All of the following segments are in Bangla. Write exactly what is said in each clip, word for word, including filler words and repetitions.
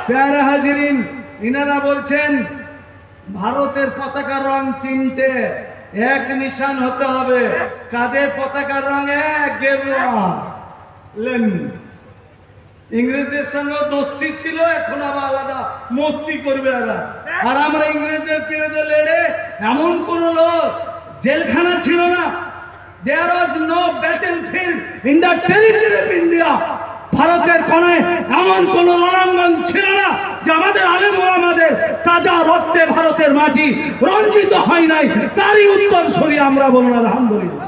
প্যারা হাজিরিন, ইনারা বলছেন ভারতের পতাকার রং তিনটে, এক নিশান হতে হবে। কাদের পতাকার রং? এক, গেরুয়া। ইংরেজদের সঙ্গে দোস্তি ছিল, এখন আবার আলাদা মস্তি করবে এরা। আর আমরা ইংরেজদের বিরুদ্ধে লড়ে এমন কোন লোক জেলখানা ছিল না। There was no battlefield in the territory of India. ভারতের কোণে এমন কোন রণাঙ্গন ছিল না যে আমাদের আলেম ওলামাদের তাজা রক্তে ভারতের মাটি রঞ্জিত হয় নাই। তারই উত্তর সরি আমরা বলুন আলহামদুলিল্লাহ।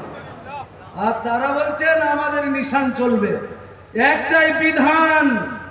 আর তারা বলছেন আমাদের নিশান চলবে একটাই বিধান,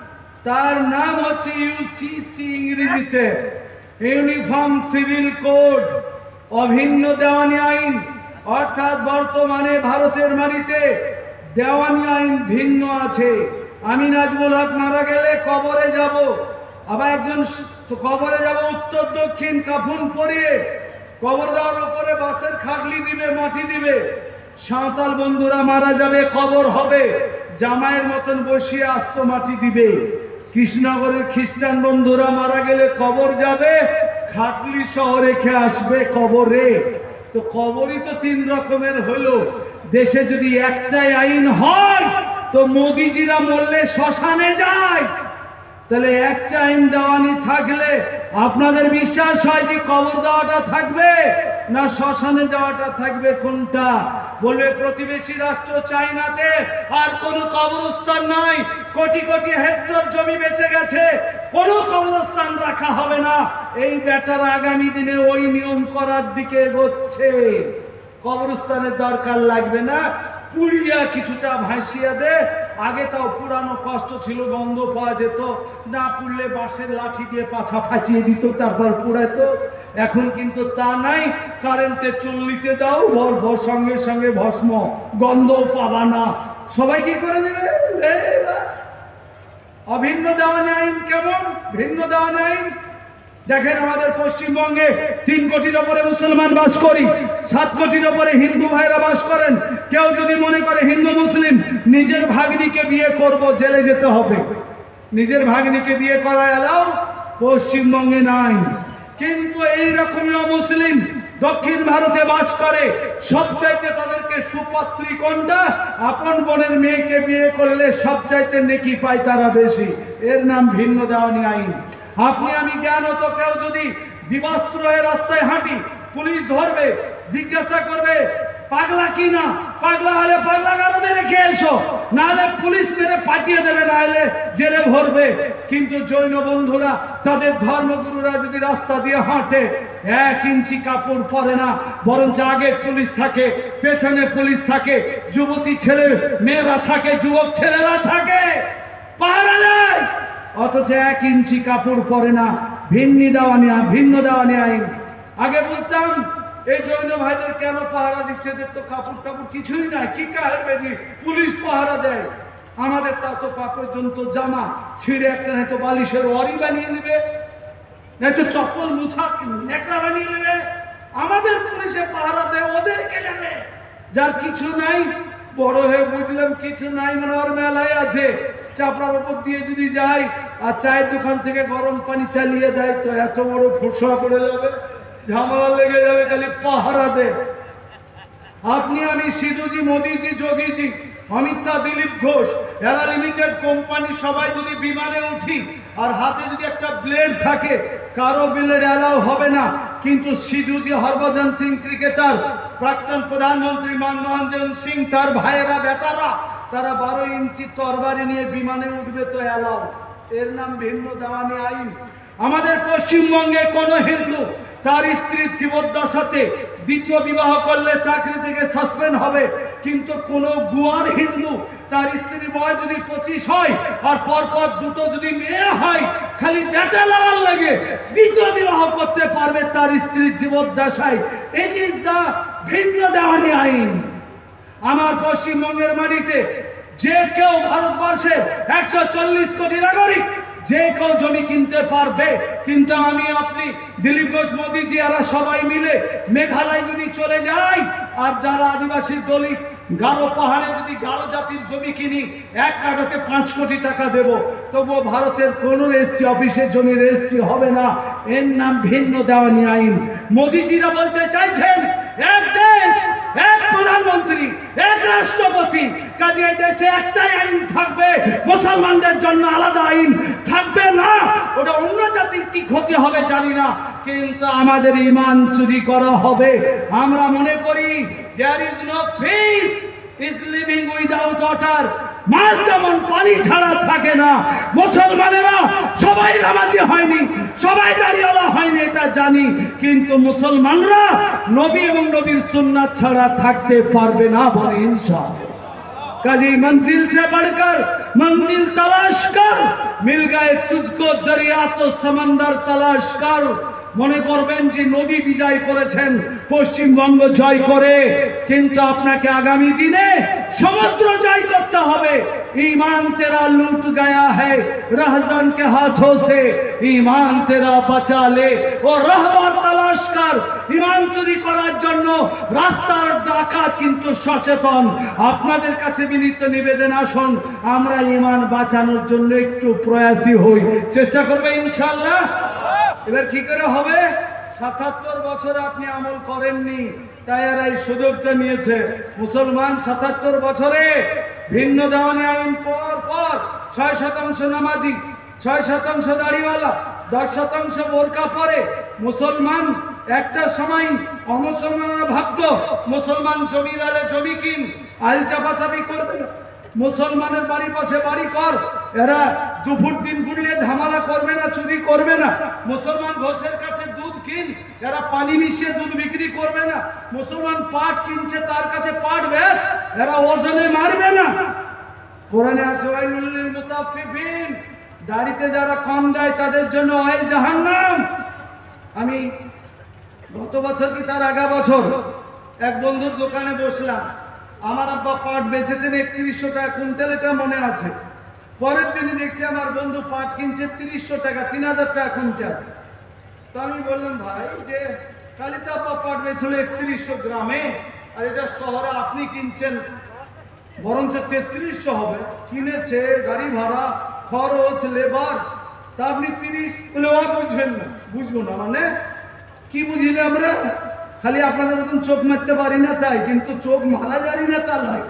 তার নাম হচ্ছে ইউসিসি, ইংরেজিতে ইউনিফর্ম সিভিল কোড, অভিন্ন দেওয়ানি আইন। অর্থাৎ বর্তমানে ভারতের মাটিতে দেওয়ানি আইন ভিন্ন আছে। আমি নাজমুল হক মারা গেলে কবরে যাব, আবার একজন কবরে যাব উত্তর দক্ষিণ কাফন পরিয়ে, কবর দেওয়ার উপরে বাঁশের খাটলি দিবে, মাটি দিবে। সাঁওতাল বন্ধুরা মারা যাবে, কবর হবে জামাইয়ের মতন বসিয়ে আস্ত মাটি দিবে। কৃষ্ণনগরের খ্রিস্টান বন্ধুরা মারা গেলে কবর যাবে, খাটলি সহ রেখে আসবে কবরে। তো কবরই তো তিন রকমের হলো। দেশে যদি একটাই আইন হয় তো মোদিজিরা মরলে শ্মশানে যায়, তাহলে একটা আইন দেওয়ানি থাকলে আপনাদের বিশ্বাস হয় যে কবর দেওয়াটা থাকবে না শ্মশানে যাওয়াটা থাকবে? কোনটা? বলবে প্রতিবেশী রাষ্ট্র চাইনাতে আর কোনো কবরস্থান নাই, কোটি কোটি হেক্টর জমি বেঁচে গেছে, কোনো কবরস্থান রাখা হবে না। এই বেটারা আগামী দিনে ওই নিয়ম করার দিকে এগোচ্ছে। কবরস্থানের দরকার লাগবে না, পুড়িয়া কিছুটা ভাসিয়া দে। আগে তাও পুরানো কষ্ট ছিল, গন্ধ পাওয়া যেত না, পুড়লে বাঁশের লাঠি দিয়ে পাছা ফাঁচিয়ে দিত, তারপর পুড়াইতো। এখন কিন্তু তা নাই, কারেন্টে চল্লিতে দাও, ভর সঙ্গে সঙ্গে ভস্ম, গন্ধও পাবা না। সবাই কি করে দেবে? অভিন্ন দেওয়ানি আইন কেমন? ভিন্ন দেওয়ানি আইন দেখেন, আমাদের পশ্চিমবঙ্গে তিন কোটির ওপরে মুসলমান বাস করি, সাত কোটির ওপরে হিন্দু ভাইরা বাস করেন। কেউ যদি মনে করে হিন্দু মুসলিম নিজের ভাগ্নিকে বিয়ে করব, জেলে যেতে হবে। নিজের ভাগ্নিকে বিয়ে করা এলাও পশ্চিমবঙ্গে নাই। কিন্তু এই রকমই মুসলিম দক্ষিণ ভারতে বাস করে, সবচাইতে তাদেরকে সুপাত্রী কোনটা? আপন বোনের মেয়েকে বিয়ে করলে সবচাইতে নেকি পায় তারা বেশি। এর নাম ভিন্ন দেওয়ানি আইন। আপনি আমি জ্ঞান হতো, কেউ যদি বিবস্ত্র হয়ে রাস্তায় হাঁটি, পুলিশ ধরবে, জিজ্ঞাসা করবে পাগলা কি না, পাগলা হলে পাগলা গারদে রেখে এসো, নাহলে পুলিশ মেরে পাঠিয়ে দেবে, নাহলে জেলে ভরবে। কিন্তু জৈন বন্ধুরা, তাদের ধর্মগুরুরা যদি রাস্তা দিয়ে হাঁটে, এক ইঞ্চি কাপড় পরে না, বরঞ্চ আগে পুলিশ থাকে, পেছনে পুলিশ থাকে, যুবতী ছেলে মেয়েরা থাকে, যুবক ছেলেরা থাকে, পাহারা দেয়, অথচ এক ইঞ্চি কাপড় পরে না। ভিন্ন দেওয়ানি ভিন্ন দেওয়ানি আইন। আগে বলতাম এই জৈন ভাইদের কেন পাহারা দিচ্ছে, এদের তো কাপড় টাপড় কিছুই নাই, কি কাহের বেজি পুলিশ পাহারা দেয়। আমাদের তা তো পা পর্যন্ত জামা ছিঁড়ে একটা নয়তো বালিশের ওয়ারি বানিয়ে নেবে, নয়তো চপ্পল মুছা নেকড়া বানিয়ে নেবে। আমাদের পুলিশে পাহারা দেয়, ওদেরকে নেবে। যার কিছু নাই, বড় হয়ে বুঝলাম কিছু নাই, মানে ওর মেলায় আছে, চাপড়ার উপর দিয়ে যদি যাই আর চায়ের দোকান থেকে গরম পানি চালিয়ে দেয়, তো এত বড় ফুসা পড়ে যাবে, ঝামেলা লেগে যাবে, খালি পাহারা দে। আপনি আমি, সিধুজি, মোদিজি, যোগীজি, অমিত শাহ, দিলীপ ঘোষ, এরা লিমিটেড কোম্পানি সবাই যদি বিমানে উঠি আর হাতে যদি একটা ব্লেড থাকে, কারো ব্লেড এলাও হবে না। কিন্তু সিধুজি, হরভজন সিং ক্রিকেটার, প্রাক্তন প্রধানমন্ত্রী মনমোহন সিং, তার ভাইয়েরা বেটারা, তারা বারো ইঞ্চি তরবারি নিয়ে বিমানে উঠবে, তো এলাও। এর নাম ভিন্ন দেওয়ানি আইন। আমাদের পশ্চিমবঙ্গে কোন হিন্দু তার স্ত্রীর জীবদ্দশাতে দ্বিতীয় বিবাহ করলে চাকরি থেকে সাসপেন্ড হবে, কিন্তু কোন গুয়ার হিন্দু তার স্ত্রীর বয়স যদি পঁচিশ হয় আর পরপর দুটো যদি মেয়ে হয়, খালি ডেটা লাগার লাগে দ্বিতীয় বিবাহ করতে পারবে তার স্ত্রীর জীবদ্দশায়। ইট ইজ দ্য ভিন্ন দেওয়ানি আইন। আমার পশ্চিমবঙ্গের মাটিতে যে কেউ ভারতবর্ষের একশো চল্লিশ কোটি নাগরিক যে কেউ জমি কিনতে পারবে। কিন্তু আমি আপনি, দিলীপ ঘোষ, মোদিজি, এরা সবাই মিলে মেঘালয় যদি চলে যায় আর যারা আদিবাসী দলিত গারো পাহাড়ে যদি গারো জাতির জমি কিনি এক কাঠাতে পাঁচ কোটি টাকা দেব, তবুও ভারতের কোন রেজিস্ট্রি অফিসে জমি রেজিস্ট্রি হবে না। এর নাম ভিন্ন দেওয়ানি আইন। মোদিজিরা বলতে চাইছেন এক দেশ, এক প্রধানমন্ত্রী, এক রাষ্ট্রপতি, কাজে এই দেশে একটাই আইন থাকবে, মুসলমানদের জন্য আলাদা আইন থাকবে না। ওটা অন্য জাতির কি ক্ষতি হবে জানি না, কিন্তু আমাদের ঈমান চুরি করা হবে। আমরা মনে করি there is no peace is living without water। মাছ যেমন পানি ছাড়া থাকে না, মুসলমানেরা সবাই নামাজি হয়নি, সবাই দাঁড়িয়েওয়ালা হয়নি এটা জানি, কিন্তু মুসলমানরা নবী এবং নবীর সুন্নাত ছাড়া থাকতে পারবে না বলে ইনশাআল্লাহ। কাজী मंजिल से बढ़कर मंजिल तलाश कर, मिल गए तुझको दरिया तो समंदर तलाश कर। মনে করবেন যে নদী বিজয় করেছেন পশ্চিমবঙ্গ জয় করে, কিন্তু আপনাকে আগামী দিনে সমুদ্র জয় করতে হবে। ईमान तेरा लूट गया है रहजन के हाथों से, ईमान तेरा बचा ले ও রাহবার তালাশ কর। ঈমান চুরি করার জন্য রাস্তার ডাকাত কিন্তু সচেতন। আপনাদের কাছে বিনীত নিবেদন, আসুন আমরা ঈমান বাঁচানোর জন্য একটু প্রয়াসী হই, চেষ্টা করবে ইনশাআল্লাহ। এবার কি করে হবে? সাতাত্তর বছর আপনি আমল করেননি, তাই আর এই সুযোগটা নিয়েছে। মুসলমান সাতাত্তর বছরে ভিন্ন দেওয়ানি আইন পর পর ছয় শতাংশ নামাজি, ছয় শতাংশ দাড়িওয়ালা, দশ শতাংশ বোরকা পরে। মুসলমান একটা সময় অমুসলমানরা ভাবত মুসলমান জমির আলে জমি কিন, আইল চাপাচাপি করবে, মুসলমানের বাড়ির পাশে বাড়ি কর, এরা দু ফুট তিন ফুট নিয়ে ঝামেলা করবে না, চুরি করবে না। মুসলমান ঘোষের কাছে দুধ কিন, এরা পানি মিশিয়ে দুধ বিক্রি করবে না। মুসলমান পাট কিনছে, তার কাছে পাট বেচ, এরা ওজনে মারবে না। কোরআনে আছে ওয়াইলুল লিল মুতাফফিফিন, দাড়িতে যারা কম দেয় তাদের জন্য ওয়াইল জাহান্নাম। আমি গত বছর কি তার আগা বছর এক বন্ধুর দোকানে বসলাম, আমার আব্বা পাট বেচেছেন একত্রিশশো টাকা কুইন্টাল, এটা মনে আছে। পরের দিনে দেখছি আমার বন্ধু পাট কিনছে তিরিশশো টাকা, তিন হাজার টাকা কুইন্টাল। তো আমি বললাম ভাই যে কালি তো আব্বা পাট বেচছিল একত্রিশশো গ্রামে, আর এটা শহরে আপনি কিনছেন বরঞ্চ তেত্রিশশো হবে, কিনেছে গাড়ি ভাড়া খরচ লেবার, তা আপনি তিরিশ বলে ও বুঝবেন না। বুঝবো না মানে কি বুঝিলে আমরা খালি আপনাদের মতন চোখ মারতে পারি না তাই, কিন্তু চোখ মারা জানি না তা নয়।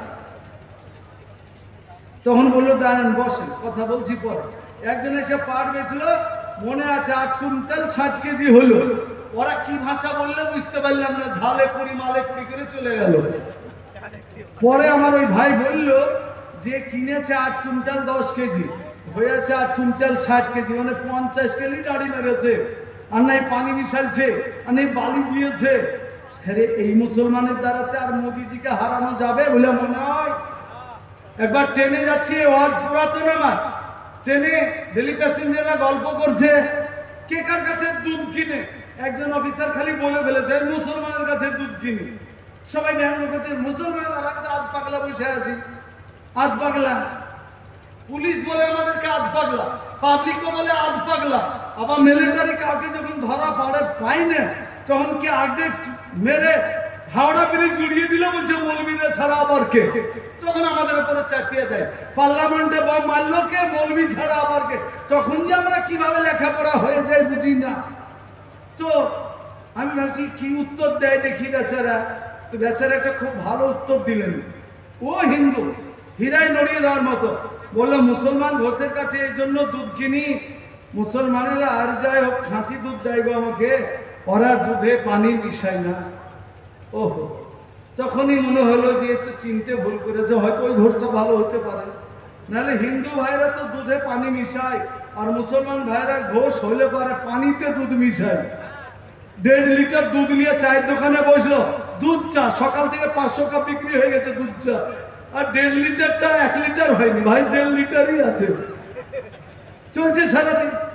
তখন বললো দাঁড়ান বসেন, কথা বলছি পর। একজন এসে পাট বেচল, মনে আছে আট কুইন্টাল ষাট কেজি হলো। ওরা কি ভাষা বললে বুঝতে পারলাম না, ঝালে পুরি মালে পুরি করে চলে গেল। পরে আমার ওই ভাই বলল যে কিনেছে আট কুইন্টাল দশ কেজি, হয়েছে আট কুইন্টাল ষাট কেজি, মানে পঞ্চাশ কেজি দাড়ি মেরেছে, আর নাই পানি মিশালছে, আর নেই বালি দিয়েছে। হ্যাঁ, এই মুসলমানের দ্বারাতে আর মোদিজিকে হারানো যাবে বলে মনে হয়? একবার ট্রেনে যাচ্ছি, ওয়াজ পুরাতন আমার ট্রেনে ডেলি প্যাসেঞ্জাররা গল্প করছে কে কার কাছে দুধ কিনে। একজন অফিসার খালি বলে ফেলেছে মুসলমানের কাছে দুধ কিনে। সবাই ব্যায়াম করছে মুসলমান, আর আমি তো আধ পাগলা বসে আছি। আধ পাগলা পুলিশ বলে আমাদেরকে আধ পাগলা, পাবলিকও বলে আধ পাগলা। আবার মিলিটারি কাউকে যখন ধরা পড়ে পাই না, তখন কি আর্ডেক্স মেরে হাওড়া ব্রিজ উড়িয়ে দিল, বলছে মৌলবীরা ছাড়া আবার কে? তখন আমাদের উপরে চাপিয়ে দেয়। পার্লামেন্টে বম মারলো কে? মৌলবী ছাড়া আবার কে? তখন যে আমরা কিভাবে লেখাপড়া হয়ে যায় বুঝি না। তো আমি ভাবছি কি উত্তর দেয় দেখি বেচারা। তো বেচারা একটা খুব ভালো উত্তর দিলেন। ও হিন্দু, হীরায় নড়িয়ে দেওয়ার মতো বললো মুসলমান ঘোষের কাছে এই জন্য দুধ কিনি, মুসলমানেরা আর যাই হোক খাঁটি দুধ দেয় গো আমাকে, ওরা দুধে পানি মিশায় না। ওহো, তখনই মনে হলো যে একটু চিনতে ভুল করেছে, হয়তো ওই ঘোষটা ভালো হতে পারে। নাহলে হিন্দু ভাইরা তো দুধে পানি মিশায়, আর মুসলমান ভাইরা ঘোষ হইলে পারে পানিতে দুধ মিশায়। দেড় লিটার দুধ নিয়ে চায়ের দোকানে বসলো, দুধ চা সকাল থেকে পাঁচশো কাপ বিক্রি হয়ে গেছে দুধ চা, আর দেড় লিটারটা এক লিটার হয়নি ভাই, দেড় লিটারই আছে, চলছে সারাদিন।